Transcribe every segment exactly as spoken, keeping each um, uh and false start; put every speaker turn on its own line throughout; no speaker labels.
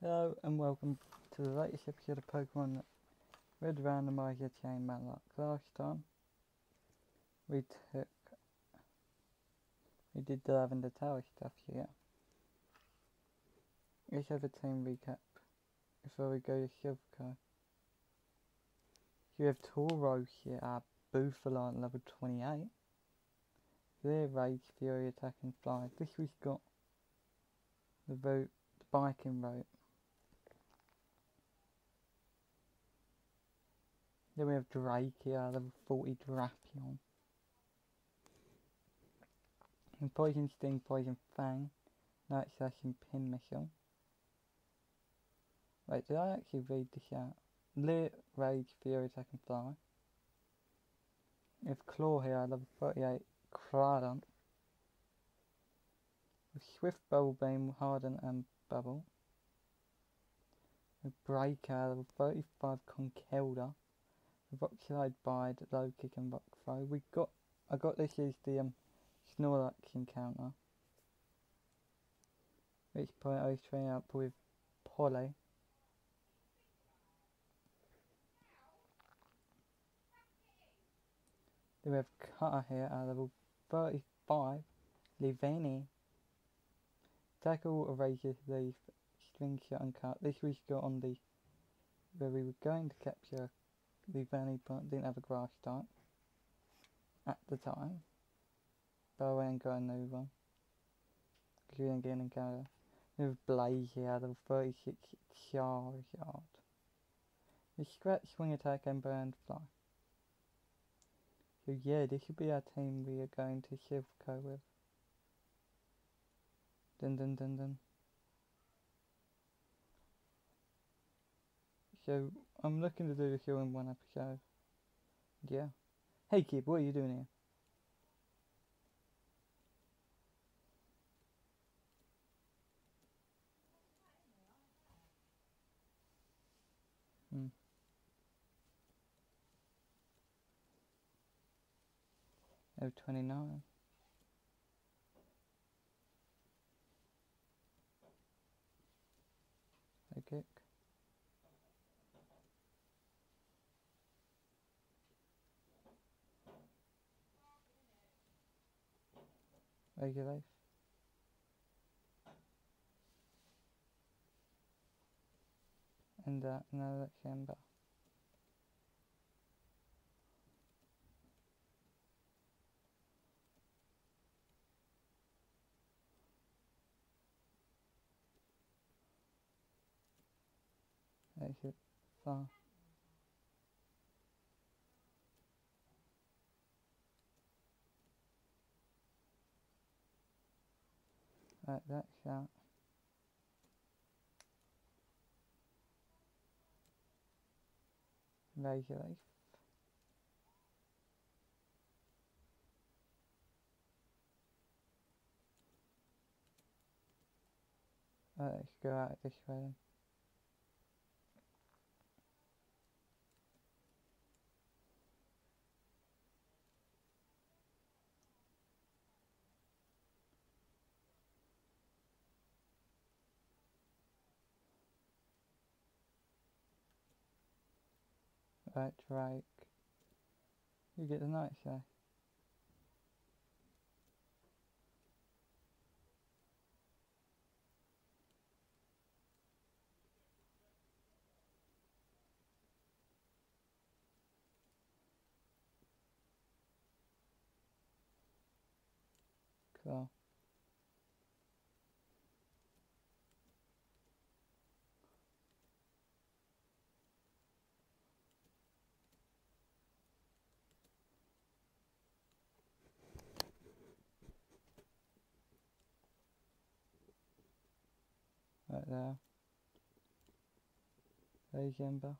Hello and welcome to the latest episode of Pokemon Red Randomizer Chain Matlock. Last time we took we did the Lavender Tower stuff here. Let's have a team recap before we go to Silpho. You have Toro here at Buffalant level twenty-eight. Their Rage, Fury, Attack and Fly. This we've got the route, the biking route. Then we have Drake here, level forty Drapion. And Poison Sting, Poison Fang, Night Slash and Pin Missile. Wait, did I actually read this out? Lit, Rage, Fury, Attack and Fly. We have Claw here, level thirty-eight, Crawdon. With Swift, Bubble Beam, Harden and Bubble. With Breaker, level thirty-five, Conkeldurr. With Rock Slide, Bide, Low Kick and Rock Throw. We got, I got this as the um, Snorlax encounter. Which point I was training up with Polly. Then we have Cutter here at level thirty-five, Liveni. Tackle, Erasure, Leaf, String Shot and Cut. This we got on the, where we were going to capture Liveni but didn't have a grass type at the time. But I went and got a new one. Because we didn't get an encounter. We have Blaze here at level thirty-six, Charizard. We Scratch, Swing Attack and Burn Fly. So yeah, this should be our team we are going to Silpho with. Dun dun dun dun. So I'm looking to do this all in one episode. Yeah. Hey kid, what are you doing here? Hmm. Oh, twenty-nine. Low kick. Regulate. And uh, another chamber. Exit. Far. Right, that shot. Regulate. Right, let's go out this way then. Right, Drake. You get the night shot. Cool. Right there. There's Ember.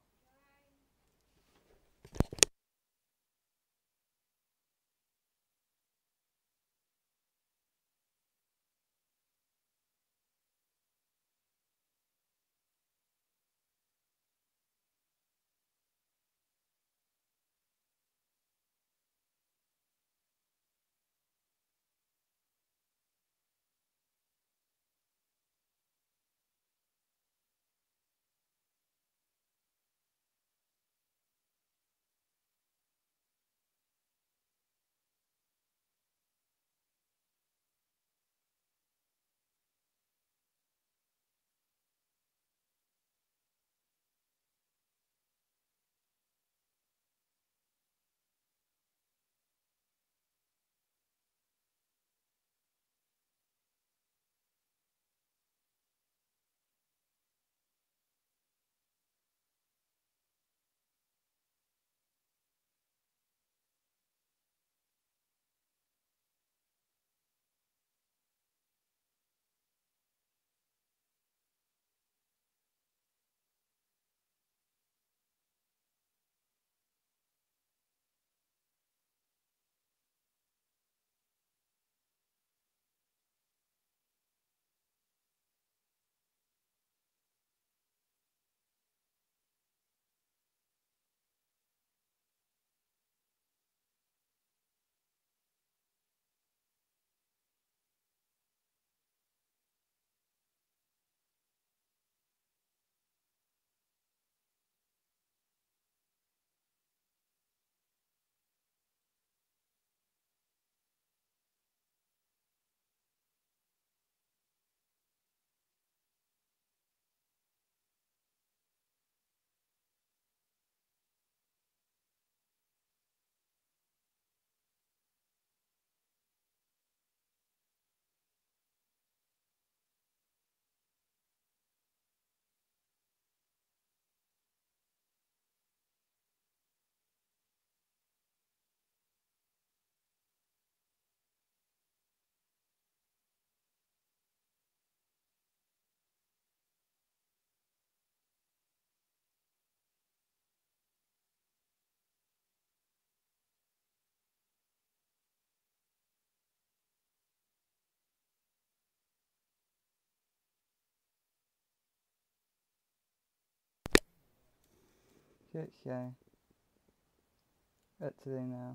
Okay. What to do now?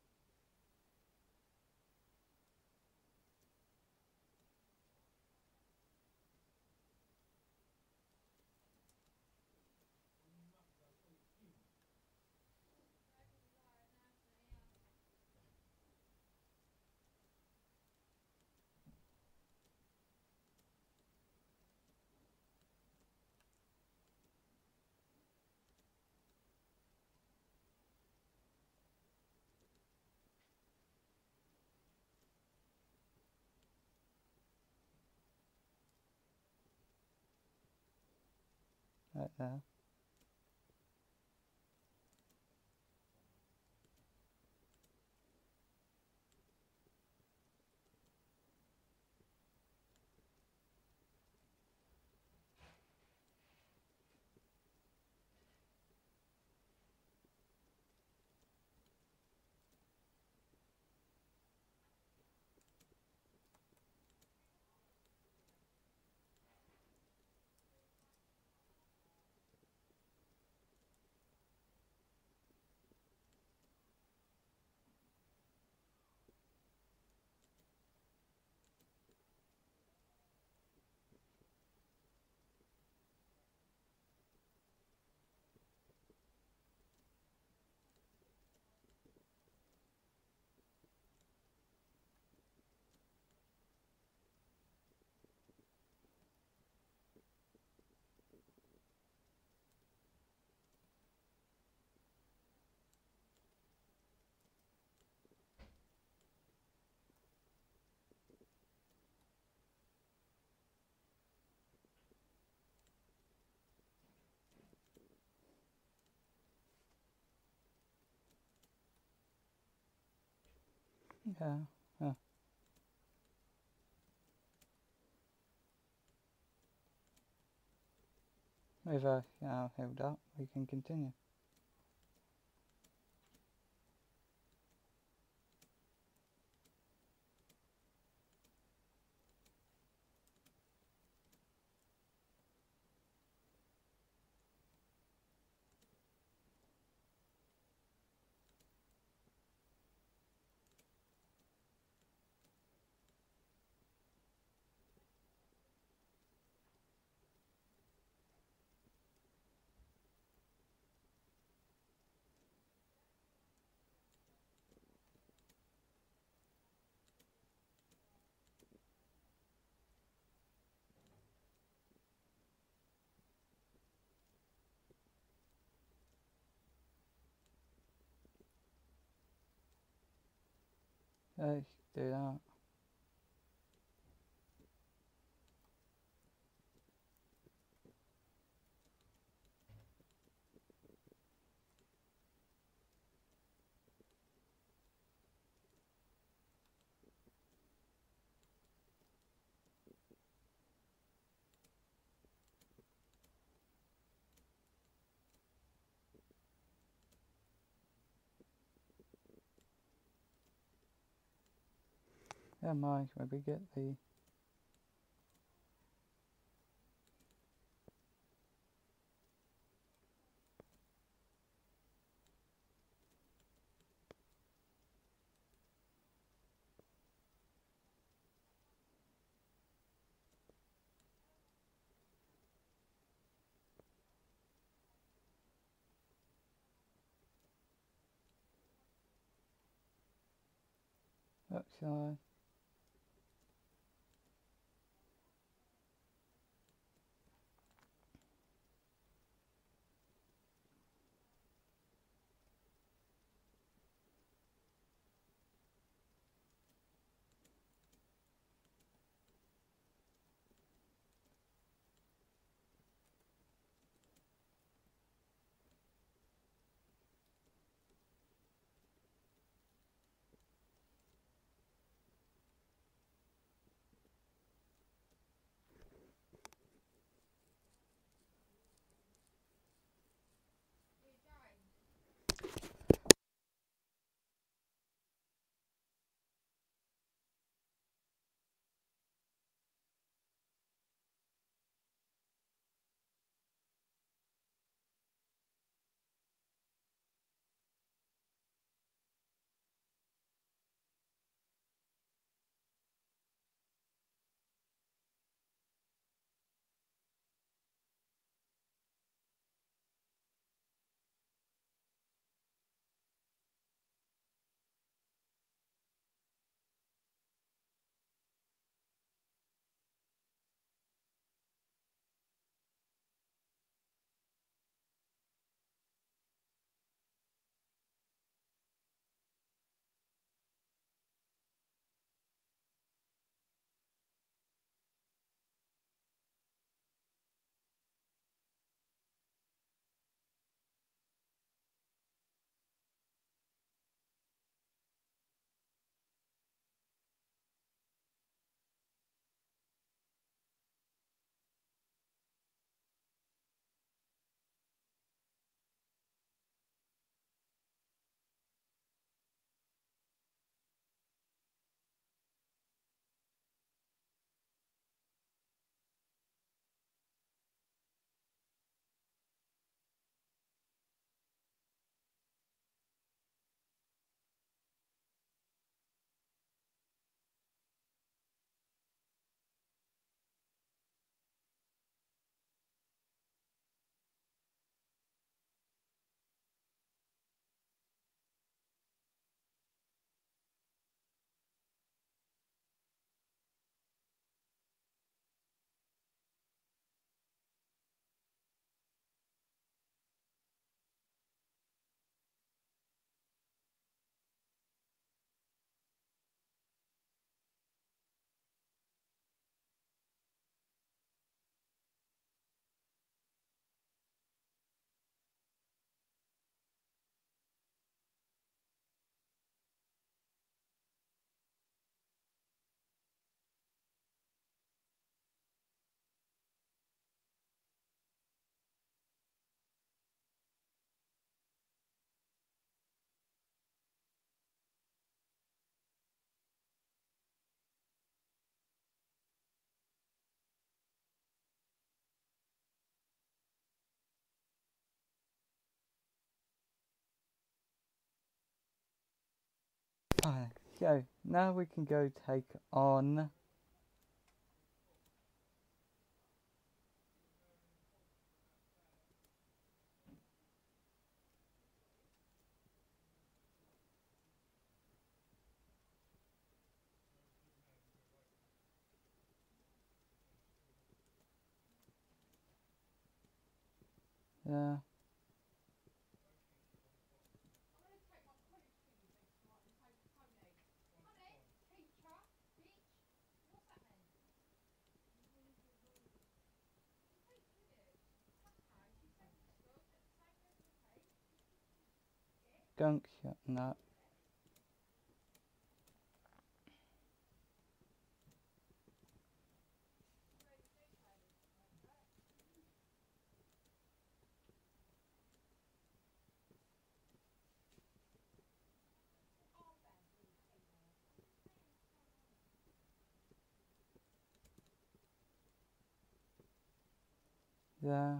Right there. Yeah. Yeah. If I uh, held up, we can continue. Let's do that. Yeah, Mike, maybe get the outside. So, now we can go take on... Yeah. Gunk shot and that. Yeah.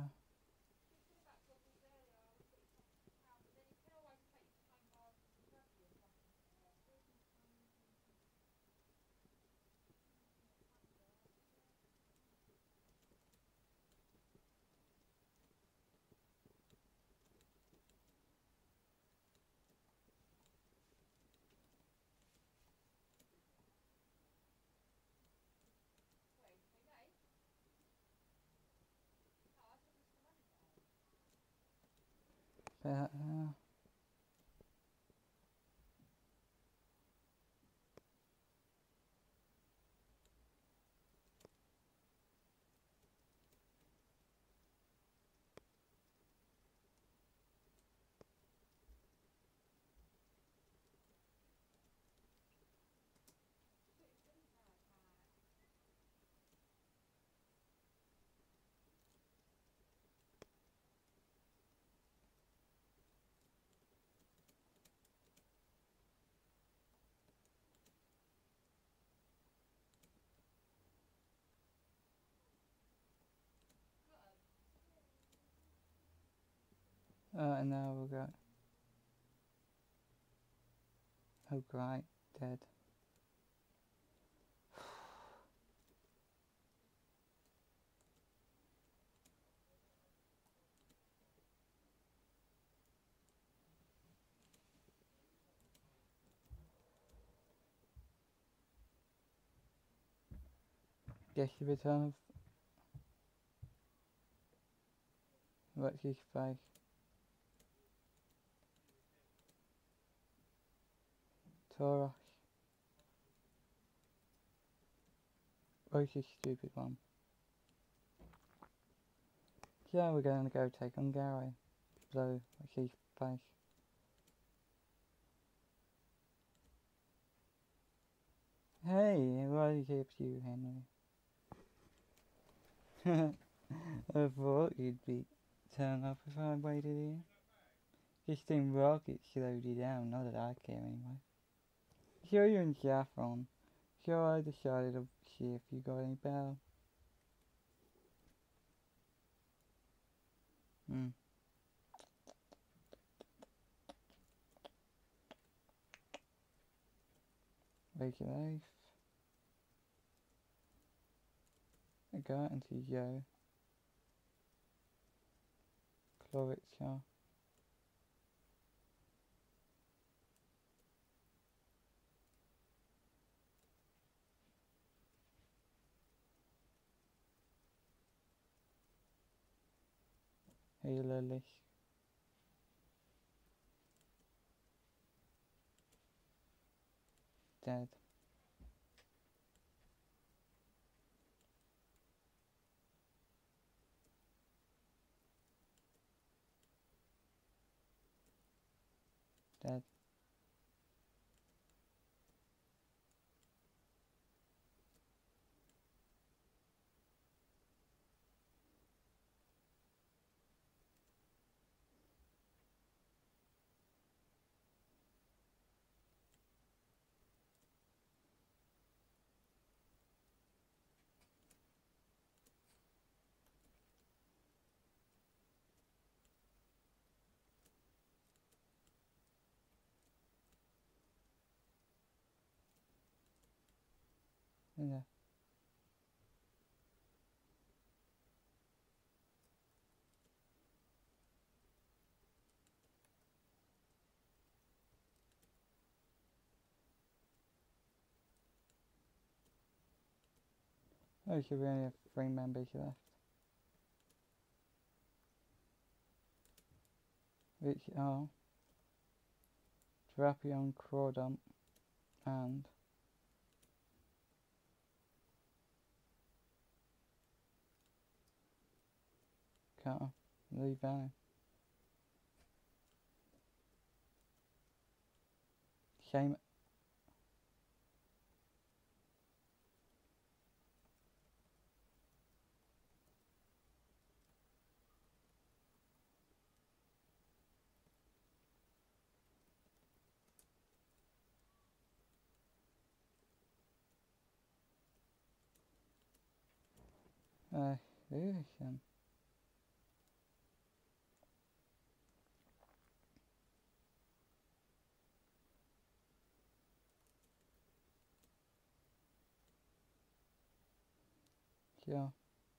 Yeah. Yeah. Uh, and now we'll go. Oh, great. Dead. Guess the return of... What's his face? Taurus. Where's this stupid one? Yeah, we're going to go take on Gary. So, what's his face? Hey, what is it to you, Henry? I thought you'd be turn up if I waited here. This thing rocket slowed you down, not that I care anyway. Sure, you're in Saffron. So I decided to see if you got any better. Hmm. Wake your life. I got into Yo. Cloritza. Hey, Lily. Dead. Dead. Yeah. Okay, we only have three members left. Which are Drapion, Crawdump, and Cutter. Lee Bannon. Shame. Uh, Lewisham. Sure.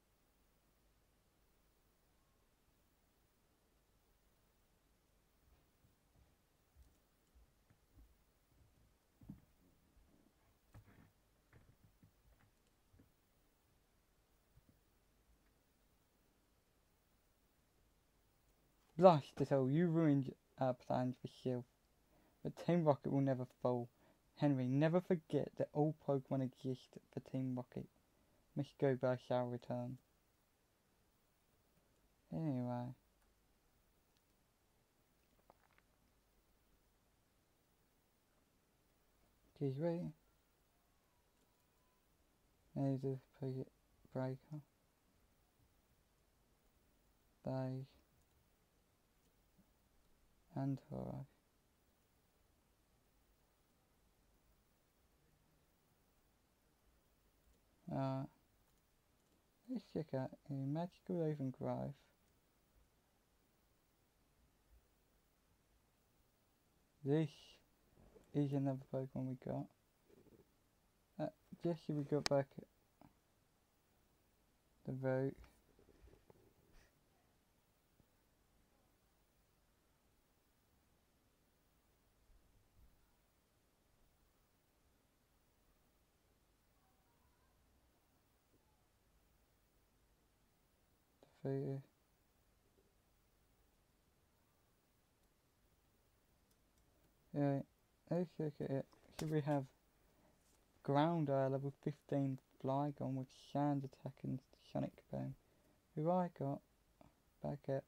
Blastoise, you ruined our plans for Shield. But Team Rocket will never fall. Henry, never forget that all Pokemon exist for Team Rocket. Miss Gobar shall return. Anyway. She's ready. Need to put it breaker. Beige. And Horror. Uh, let's check out a Magical Raven Grove. This is another Pokemon we got. Uh, Jesse, we got back the route. Defeated. Yeah, let's look at it. Should we have Grounder level fifteen Flygon with Sand Attack and Sonic Boom? Who I got back at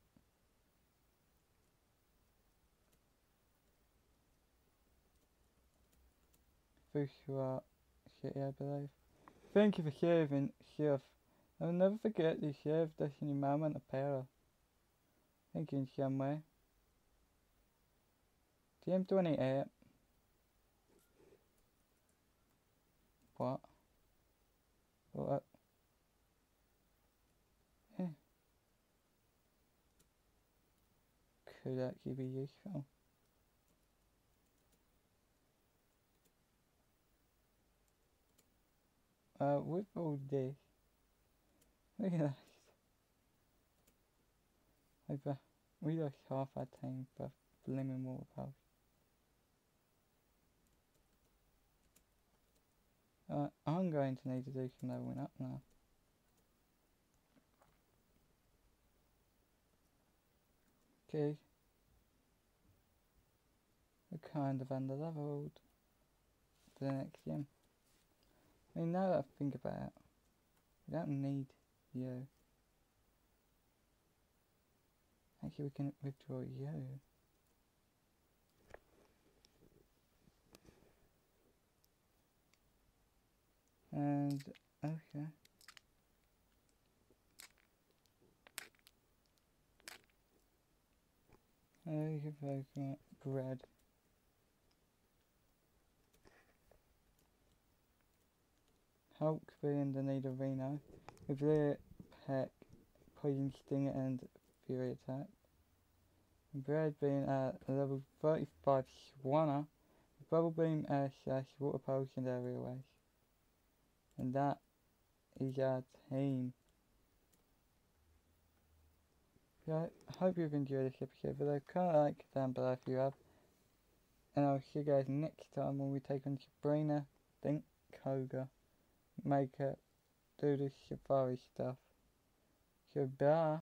Fushua City, I believe. Thank you for sharing, Chef. I'll never forget the Chef Destiny moment of power. Thank you in some way. T M twenty-eight. What? What? Yeah. Could actually be useful. Uh, with all this, look at that. Over, we lost half our team for Flaming Water Pulse. Uh, I'm going to need to do some leveling up now. Okay. We're kind of under leveled for the next gym. I mean, now that I think about it, we don't need you. Actually, we can withdraw you. And, okay. I have Pokemon bread. Hulk being the need of Reno, with their pack, Poison Sting and Fury Attack. And Bread being a level thirty-five Swanner, Bubble Beam, Air Slash, Water Pulse and Aerial Ace. And that is our team. Yeah, I hope you've enjoyed this episode, but comment, like down below if you have. And I'll see you guys next time when we take on Sabrina, Think Koga, make her do the safari stuff. So bye.